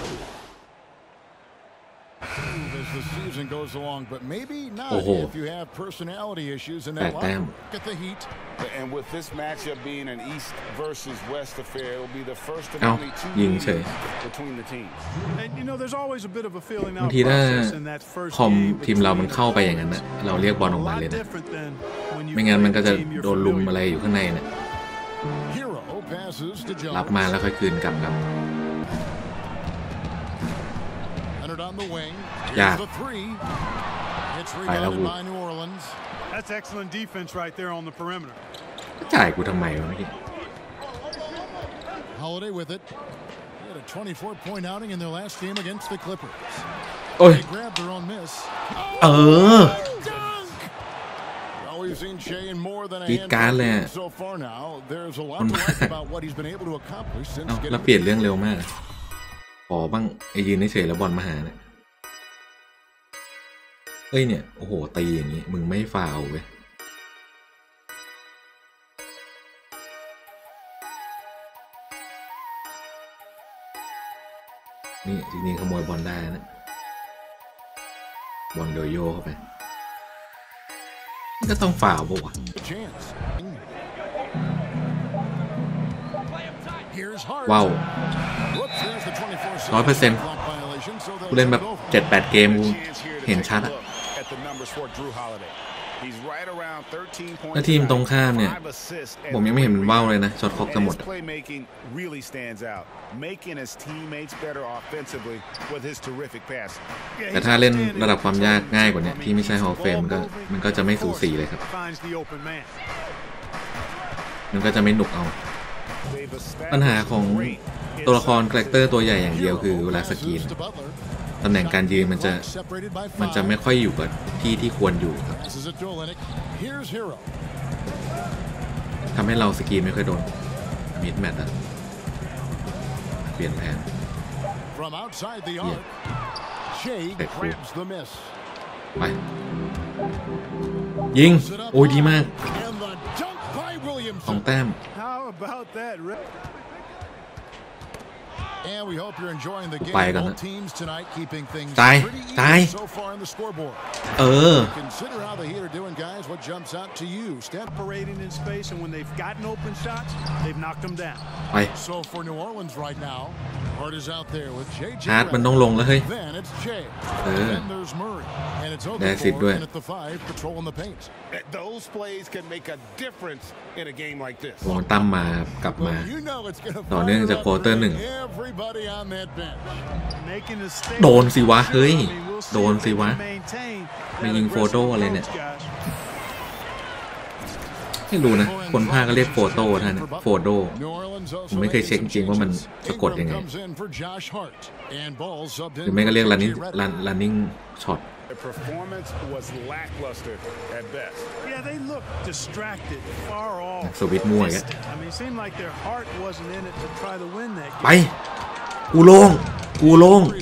As the season goes along, but maybe not if you have personality issues in that locker room. Look at the Heat. And with this matchup being an East versus West affair, it will be the first of only two games between the teams. And you know, there's always a bit of a feeling out บางทีถ้า process in that first คอม game ทีมเรามันเข้าไปอย่างนั้นนะเราเรียกบอลออกมาเลยนะไม่งั้นมันก็จะโดนลุมอะไรอยู่ข้างในเนี่ยรับมาแล้วค่อยคืนกลับครับยากไปแล้วกู That's excellent defense right there on the perimeter. จ่ายกูทำไมวะเมื่อกี้ Holiday with it. They had a 24-point outing in their last game against the Clippers. โอ้ย They grabbed their own miss. We've seen Shea in more than a handful so far now. There's a lot to like about what he's been able to accomplish since getting. แล้วเปลี่ยนเรื่องเร็วมากขอบ้างไอ้ยืนเฉยแล้วบอลมาหาเนี่ยเอ้ยเนี่ยโอ้โหตีอย่างนี้มึงไม่ฟาวเว้ยนี่จริงๆขโมยบอลได้นะบอลโดยโยเข้าไปก็ต้องฟาวป่ะวะว้าว 100% กูเล่นแบบ 7-8 เกมกูเห็นชัดอะแล้วทีมตรงข้ามเนี่ยผมยังไม่เห็นมันว่าวเลยนะช็อตคล็อกจะหมดแต่ถ้าเล่นระดับความยากง่ายกว่านี้ที่ไม่ใช่ฮอลล์เฟมมันก็จะไม่สูสีเลยครับมันก็จะไม่หนุกเอาปัญหาของตัวละครคาแรคเตอร์ตัวใหญ่อย่างเดียวคือเวลาสกรีนตำแหน่งการยืนมันจะไม่ค่อยอยู่กับที่ควรอยู่ครับทำให้เราสกรีนไม่ค่อยโดนมิดแมทอะเปลี่ยนแผนแต่คูไปยิงโอ้ยดีมาก2 แต้มไปกันนะตายไปฮาร์ดมันต้องลงแล้วเฮ้ยได้สิบด้วยวงตั้มมากลับมาต่อเนื่องจากควอเตอร์ 1โดนสิวะเฮ้ยโดนสิวะไม่ยิงโฟโต้อะไรเนี่ยไม่รู้นะคนภาคก็เรียกโฟโต้ท่านโฟโต้ผมไม่เคยเช็คจริงว่ามันสะกดยังไงหรือไม่ก็เรียกrunning shotสวิตช์มั่วอย่างเงี้ยไปกูโล่ง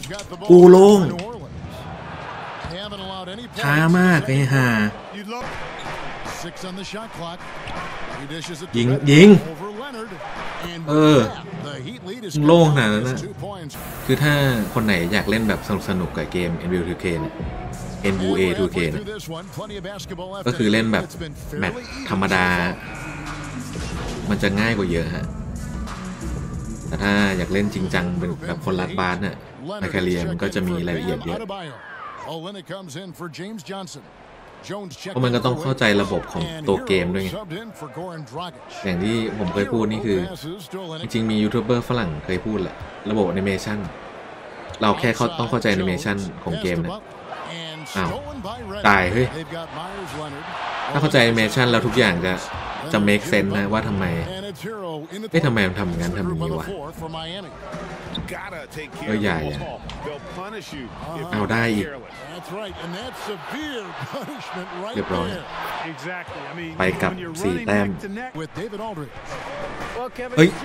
ช้ามากไอ้ห่ายิงโล่งขนาดนั้นนะคือถ้าคนไหนอยากเล่นแบบสนุกกับเกม NBA 2K เนี่ย NBA 2K เนี่ยก็คือเล่นแบบแมตช์ธรรมดามันจะง่ายกว่าเยอะฮะแต่ถ้าอยากเล่นจริงจังเป็นแบบคนรัดบาสเนี่ยในแคเรียมันก็จะมีรายละเอียดเยอะเพราะมันก็ต้องเข้าใจระบบของตัวเกมด้วยไงอย่างที่ผมเคยพูดนี่คือจริงๆมียูทูบเบอร์ฝรั่งเคยพูดแหละระบบแอนิเมชันเราแค่ต้องเข้าใจแอนิเมชันของเกมนะอ้าวตายเฮ้ยถ้าเข้าใจแอนิเมชันแล้วทุกอย่างจะ make sense นะว่าทำไมมันทำอย่างนั้นทำอย่างนี้วะก็ใหญ่เอาได้อีกเรียบร้อยไปกับ4 แต้มเฮ้ย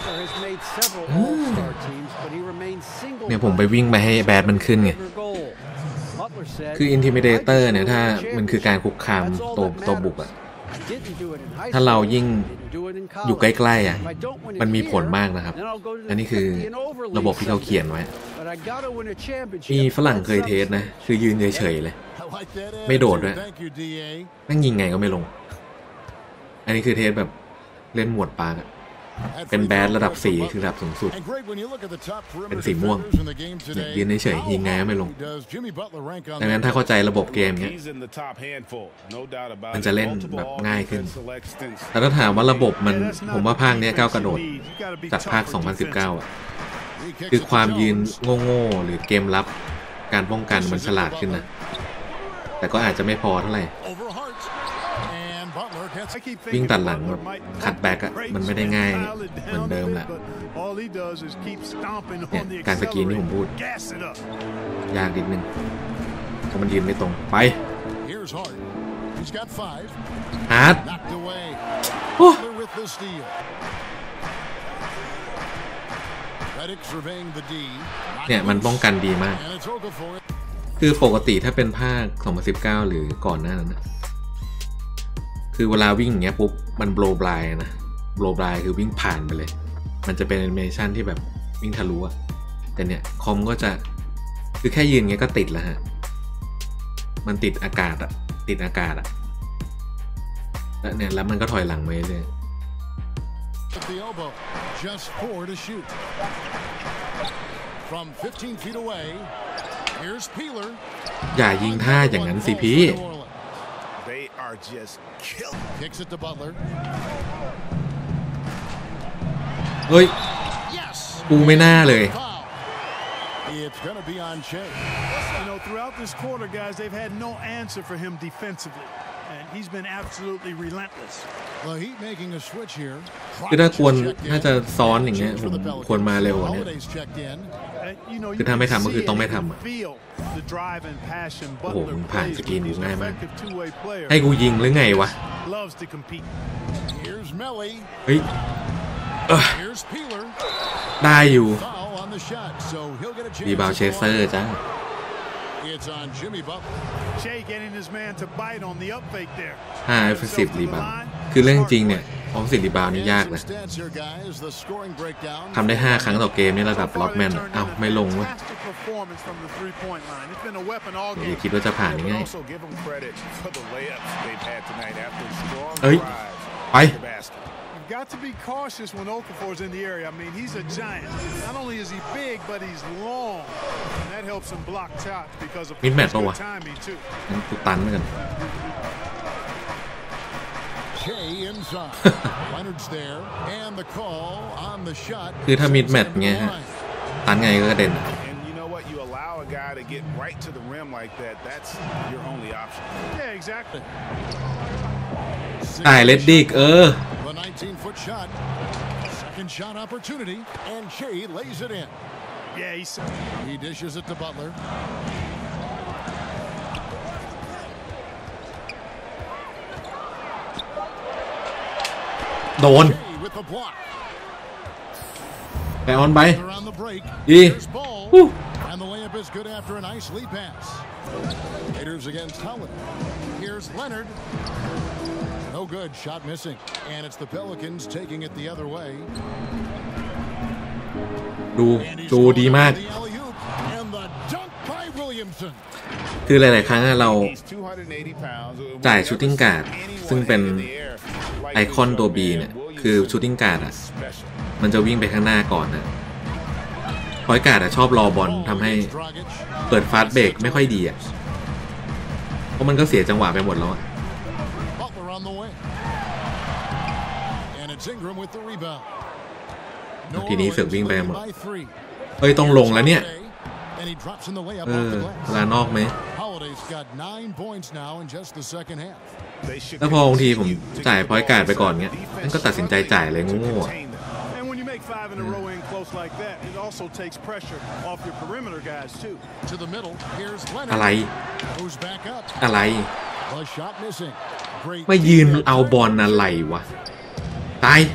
เนี่ยผมไปวิ่งไปให้แบดมันขึ้นไงคือ Intimidator เนี่ยถ้ามันคือการคุกคามตัวบุกอะถ้าเรายิ่งอยู่ใกล้ๆอ่ะมันมีผลมากนะครับอันนี้คือระบบที่เขาเขียนไว้มีฝรั่งเคยเทสนะคือยืนเฉยๆเลยไม่โดดด้วยแม่งยิงไงก็ไม่ลงอันนี้คือเทสแบบเล่นหมวดปาร์กเป็นแบดระดับ4คือระดับสูงสุดเป็นสีม่วงยืนเฉยๆยิงไงก็ไม่ลงดังนั้นถ้าเข้าใจระบบเกมเนี้ยมันจะเล่นแบบง่ายขึ้นแต่ถ้าถามว่าระบบมันผมว่าภาคนี้ก้าวกระโดดจากภาค 2019 อ่ะคือความยืนโง่ๆหรือเกมลับการป้องกันมันฉลาดขึ้นนะแต่ก็อาจจะไม่พอเท่าไหร่วิ่งตัดหลังแบบคัดแบ็กอะมันไม่ได้ง่ายเหมือนเดิมแหละเนี่ยการสกรีนที่ผมพูดยากนิดนึงเพราะมันยืนไม่ตรงไปฮาร์ดเนี่ยมันป้องกันดีมากคือปกติถ้าเป็นภาค 2019 หรือก่อนหน้านั้นนะคือเวลาวิ่งอย่างเงี้ยปุ๊บมันโบว์บลายนะโบว์บลายคือวิ่งผ่านไปเลยมันจะเป็นแอนิเมชันที่แบบวิ่งทะลุอะแต่เนี่ยคอมก็จะคือแค่ยืนเงี้ยก็ติดแล้วฮะมันติดอากาศอะแล้วเนี่ยแล้วมันก็ถอยหลังไปเลยอย่ายิงท่าอย่างนั้นสิพี่เฮ้ยกูไม่น่าเลย It's going to be on Shea. You know, throughout this quarter, guys, they've had no answer for him defensively, and he's been absolutely relentless. Well, he's making a switch here. คือถ้าจะซ้อนอย่างเงี้ยผมควรมาเร็วกว่านี้คือถ้าไม่ทำก็คือต้องไม่ทำอ่ะโอ้โหมันผ่านสกรีนอยู่ง่ายมากให้กูยิงหรือไงวะเฮ้ยได้อยู่รีบาวเชสเซอร์จ้า5 offensive rebound คือเรื่องจริงเนี่ย offensive rebound นี่ยากนะทำได้5 ครั้งต่อเกมนี่ระดับล็อกแมนอ้าวไม่ลงเว้ยอย่าคิดว่าจะผ่านง่ายเอ้ยไป Got to be cautious when Okafor's in the area. I mean, he's a giant. Not only is he big, but he's long. And that helps him block shots because of good timing too. กูตันเหมือนกัน Shea inside. Leonard's there, and the call on the shot. คือถ้ามิดแมทเงี้ยฮะตันไงก็กระเด็น And you know what? You allow a guy to get right to the rim like that. That's your only option. Yeah, exactly. ตายเลดดิก 19-foot shot. Second shot opportunity, and Shea lays it in. Yeah, he dishes it to Butler. โดนไปออนไปดี And the layup is good after a nice lead pass. Raiders against Holiday. Here's Leonard. No good. Shot missing. And it's the Pelicans taking it the other way. ดูดีมากคือหลายๆครั้งเราจ่ายชูตติ้งการ์ดซึ่งเป็นไอคอนตัว B เนี่ยคือชูตติ้งการ์ดอ่ะมันจะวิ่งไปข้างหน้าก่อนนะพอยการ์ดชอบรอบอลทำให้เปิดฟาสต์เบรกไม่ค่อยดีอ่ะเพราะมันก็เสียจังหวะไปหมดแล้วทีนี้เสือกวิ่งไปหมดเฮ้ยต้องลงแล้วเนี่ยเวลานอกไหมแล้วพอบางทีผมจ่ายพอยการ์ดไปก่อนเงี้ยนั่นก็ตัดสินใจจ่ายเลยโง่ๆอะไรไม่ยืนเอาบอลอะไรวะตาย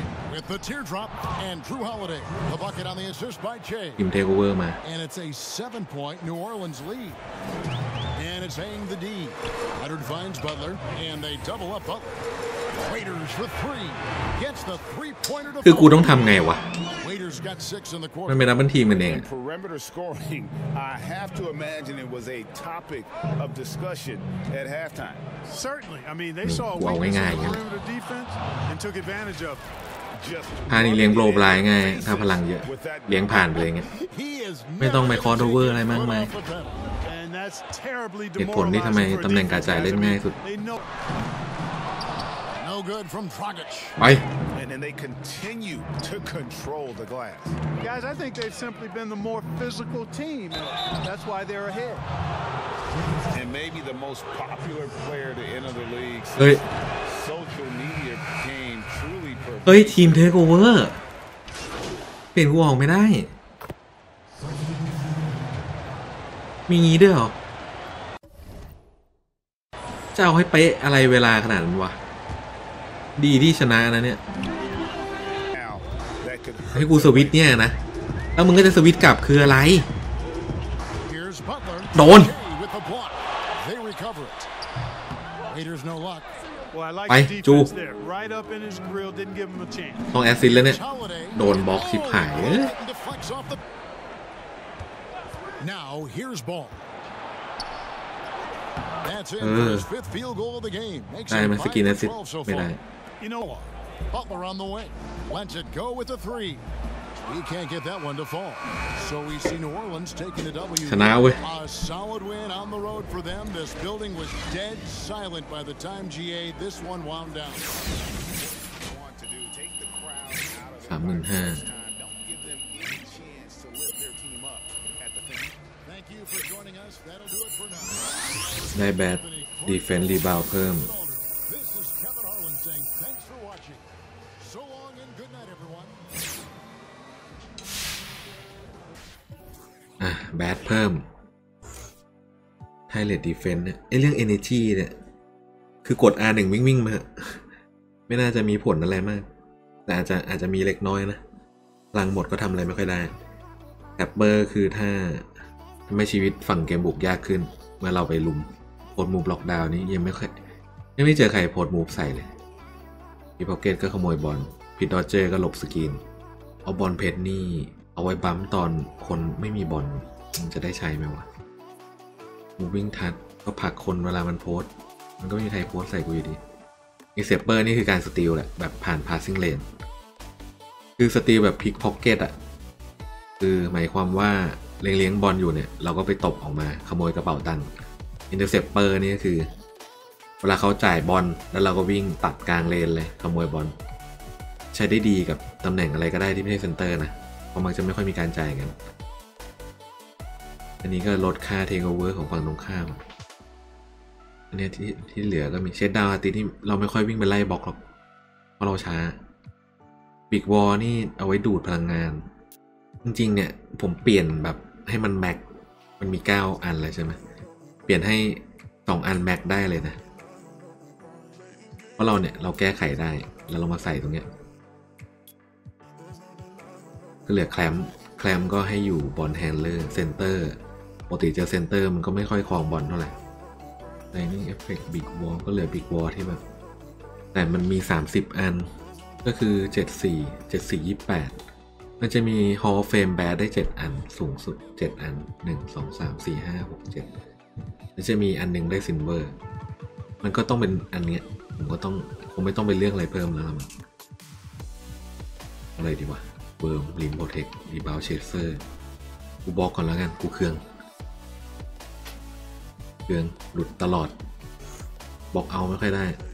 ทีมเทคโอเวอร์มาคือกูต้องทำไงวะมันเป็นนักบัญชีมันเอง Perimeter scoring, I have to imagine it was a topic of discussion at halftime. Certainly. I mean, they saw a weakness in perimeter defense and took advantage of it. พานี่เลี้ยงโบรบลายไงถ้าพลังเยอะเลี้ยงผ่านไปเลยไงไม่ต้องไปคอร์ดโอเวอร์อะไรมากมายเหตุผลที่ทำไมตำแหน่งการจ่ายเล่นง่ายสุดไป And they continue to control the glass. Guys, I think they've simply been the more physical team. That's why they're ahead. And maybe the most popular player to enter the league since social media became truly perfect. เฮ้ยทีมเทคโอเวอร์เปลี่ยนกูออกไม่ได้มีงี้ด้วยเหรอจะเอาให้เป๊ะอะไรเวลาขนาดนั้นวะดีที่ชนะนะเนี่ยให้กูสวิตเนี่ยนะแล้วมึงก็จะสวิตกลับคืออะไรโดนไปจูต้องแอสซิสแล้วเนี่ยโดนบล็อกชิบหายได้ไหมสกินแอสซิสไม่ได้ Butler on the wing. Lets it go with the three. He can't get that one to fall. So we see New Orleans taking a W. A solid win on the road for them. This building was dead silent by the time GA this one wound down. 35,000 ได้แบดดีเฟนส์รีบาวเพิ่มแบดเพิ่มไทเลดดีเฟนส์เนี่ยเรื่อง energy เนี่ยคือกด R1 วิ่งมาไม่น่าจะมีผลอะไรมากแต่อาจจะมีเล็กน้อยนะพลังหมดก็ทำอะไรไม่ค่อยได้แท็บเบอร์คือถ้าไม่ชีวิตฝั่งเกมบุกยากขึ้นเมื่อเราไปลุมโพสมูฟล็อกดาวน์นี้ยังไม่เจอใครโพสมูฟใส่เลยพีพ็อกเก็ตก็ขโมยบอลพีดอเจอร์ก็หลบสกรีนเอาบอลเพชรนี่เอาไว้บัมตอนคนไม่มีบอลมันจะได้ใช้ไหมวะมูวิ่งทัชก็ผลักคนเวลามันโพสมันก็ไม่มีใครโพสใส่กูอยู่ดีอีเซปเปอร์นี่คือการสตีลแหละแบบผ่านพาสซิ่งเลนคือสตีลแบบพิกพ็อกเก็ตอ่ะคือหมายความว่าเลี้ยงบอลอยู่เนี่ยเราก็ไปตบออกมาขโมยกระเป๋าตังค์อินเตอร์เซปเปอร์นี่ก็คือเวลาเขาจ่ายบอลแล้วเราก็วิ่งตัดกลางเลนเลยขโมยบอลใช้ได้ดีกับตำแหน่งอะไรก็ได้ที่ไม่ใช่เซนเตอร์นะเพราะมันจะไม่ค่อยมีการจ่ายกันอันนี้ก็ลดค่าเทคโอเวอร์ของฝั่งตรงข้ามอันนี้ที่เหลือก็มีเชดดาวน์อาร์ติที่เราไม่ค่อยวิ่งไปไล่บล็อกหรอกเพราะเราช้าบิ๊กวอลนี่เอาไว้ดูดพลังงานจริงๆเนี่ยผมเปลี่ยนแบบให้มันแม็กมันมี9อันเลยใช่ไหมเปลี่ยนให้2อันแม็กได้เลยนะเพราะเราแก้ไขได้แล้วเรามาใส่ตรงเนี้ยก็เหลือแคลมก็ให้อยู่บอลแฮนเลอร์เซนเตอร์ปกติเจอเซนเตอร์มันก็ไม่ค่อยครองบอลเท่าไหร่ในนี่เอฟเฟกต์บิ๊กวอลก็เหลือบิ๊กวอลที่แบบแต่มันมี30อันก็คือ74 28มันจะมี Hall of Fame Bad ได้7อันสูงสุด7อัน1 2 3 4 5 6 7แล้วจะมีอันนึงได้ซิลเวอร์มันก็ต้องเป็นอันเนี้ยผมก็ต้องคงไม่ต้องไปเลือกอะไรเพิ่มแล้วมั้งอะไรดีวะเบิร์มลิมโบเทครีบาวเชสเซอร์กูบอกก่อนแล้วกันกูเครื่องหลุดตลอดบอกเอาไม่ค่อยได้